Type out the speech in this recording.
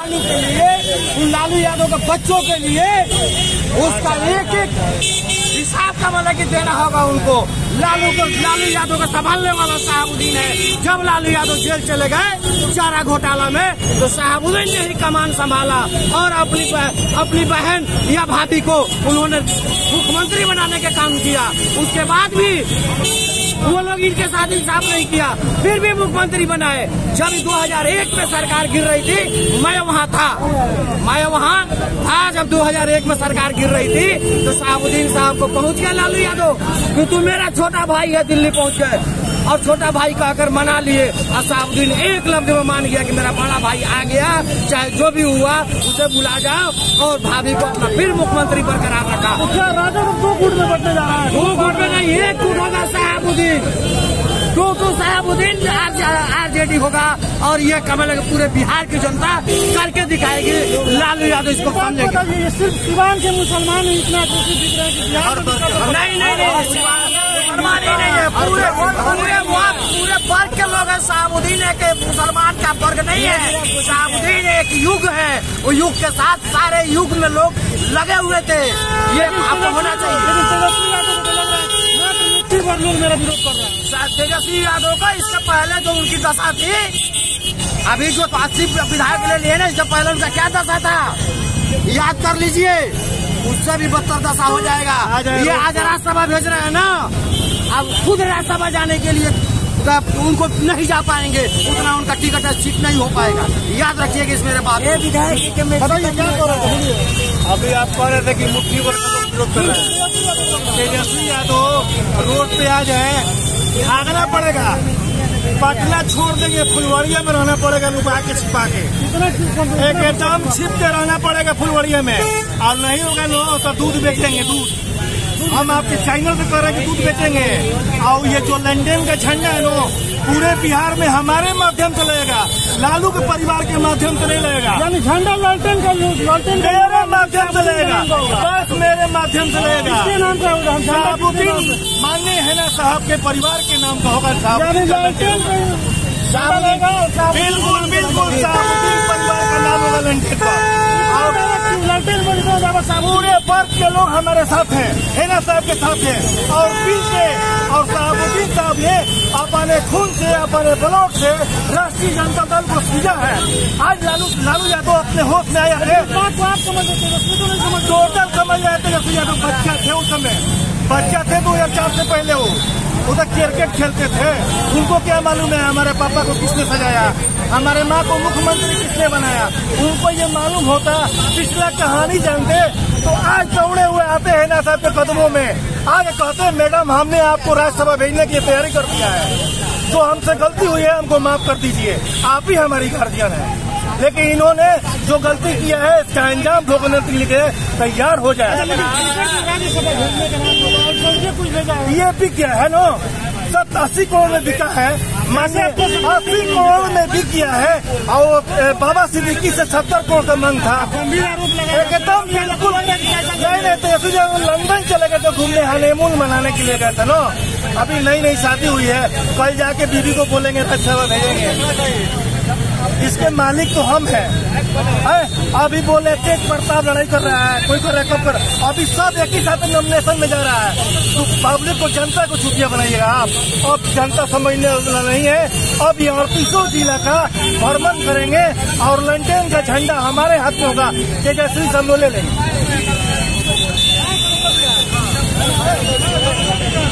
के लिए, उन लालू यादव के बच्चों के लिए उसका एक एक हिसाब का मतलब कि देना होगा उनको। लालू यादव का संभालने वाला शहाबुद्दीन है। जब लालू यादव जेल चले गए चारा घोटाला में, तो शहाबुद्दीन ने ही कमान संभाला और अपनी बहन या भाभी को उन्होंने मुख्यमंत्री बनाने का काम किया। उसके बाद भी वो लोग इनके साथ इंसाफ नहीं किया, फिर भी मुख्यमंत्री बनाए। जब 2001 में सरकार गिर रही थी, मैं वहाँ था जब 2001 में सरकार गिर रही थी, तो शहाबुद्दीन साहब को पहुँच गया लालू यादव कि तू मेरा छोटा भाई है, दिल्ली पहुँच गए और छोटा भाई कहकर मना लिए। और शहाबुद्दीन एक लफ्ज में मान गया कि मेरा बड़ा भाई आ गया, चाहे जो भी हुआ उसे बुला जाओ, और भाभी को अपना फिर मुख्यमंत्री बरकरार रखा। क्या राजा को 2 गुट में बटने जा रहा है? 2 गुट में नहीं, 1 गुट होगा शहाबुद्दीन। शहाबुद्दीन आरजेडी होगा और ये कमल पूरे बिहार की जनता करके दिखाएगी। लालू यादव इसको समझेगी। सिर्फ सिवान के मुसलमान इतना कोशिश दिख रहे हैं कि बिहार नहीं, मुसलमान ही नहीं है, पूरे वर्ग के लोग हैं। शहाबुद्दीन एक मुसलमान का वर्ग नहीं है, शहाबुद्दीन एक युग है। वो युग के साथ सारे युग में लोग लगे हुए थे, ये आपको होना चाहिए। लोग मेरा विरोध कर रहे हैं तेजस्वी यादव का। इससे पहले जो उनकी दशा थी, अभी जो 80 विधायक ले लिए ना, इससे पहले उनका क्या दशा था याद कर लीजिए, उससे भी बदतर दशा हो जाएगा। ये आज राज्यसभा भेज रहे हैं ना, अब खुद राज्यसभा जाने के लिए उनको नहीं जा पाएंगे, उतना उनका टिकट सीट नहीं हो पाएगा। याद रखिएगा इस मेरे बात। विधायक अभी आप कह रहे थे कि मुख्य विरोध कर रहे हैं। तेजस्वी यादव रोड पे आ जाए, भागना पड़ेगा, पटना छोड़ देंगे, फुलवरिया में रहना पड़ेगा, लुका के छिपा के एकदम छिप के रहना पड़ेगा फुलवरिया में। और नहीं होगा नो तो दूध बेचेंगे, दूध हम आपके चैनल पे कह रहे हैं कि दूध बेचेंगे। और ये जो लंदन का झंडा है नो, पूरे बिहार में हमारे माध्यम से लगेगा, लालू के परिवार के माध्यम से नहीं लगेगा। यानी झंडा लालटेन का मेरे माध्यम से लगेगा, बस मेरे माध्यम से लगेगा। शहाबुद्दीन माननीय है ना साहब के परिवार के नाम का होगा साहब। बिल्कुल शहाबुद्दीन परिवार का नाम होगा लंदन का। पूरे वर्ग के लोग हमारे साथ हैं, हेना साहब के साथ हैं, और बिल से और शहाबुद्दीन साहब ने अपने खून से, अपने ब्लड से राष्ट्रीय जनता दल को सीधा है। आज लालू यादव अपने होश में आया है। टोटल समझ रहे थे तेजस्वी यादव बच्चा थे, उस समय बच्चा थे 2004 से पहले वो उधर क्रिकेट खेलते थे। उनको क्या मालूम है हमारे पापा को किसने सजाया, हमारे माँ को मुख्यमंत्री किसने बनाया। उनको ये मालूम होता, पिछला कहानी जानते, तो आज दौड़े हुए आते हैं ना साहब के कदमों में। आज कहते हैं मैडम हमने आपको राज्यसभा भेजने की तैयारी कर दिया है, जो हमसे गलती हुई है हमको माफ कर दीजिए, आप ही हमारी गार्जियन है। लेकिन इन्होंने जो गलती किया है इसका अंजाम भुगतने के लिए तैयार हो जाए। ये भी क्या है नो, 80 करोड़ में बिका है, माने 80 करोड़ में बिक गया है। और बाबा सिद्दीकी से 70 करोड़ का मांग था, एकदम बिल्कुल नहीं। तो लंदन चले गए थे घूमने, हनीमून मनाने के लिए गए थे नो। अभी नई शादी हुई है, कल जाके बीवी को बोलेंगे राज्यसभा भेजेंगे। इसके मालिक तो हम हैं। अभी बोले तेज प्रताप लड़ाई कर रहा है, कोई कर रहा है, अभी सब एक ही साथ नॉमिनेशन में जा रहा है। तो पब्लिक को, जनता को छुट्टियां बनाइएगा आप। अब जनता समझने वाला नहीं है। अब ये 38 जिला का भ्रमण करेंगे और लंदन का झंडा हमारे हाथ में होगा, तेजस्वी हम ले लेंगे।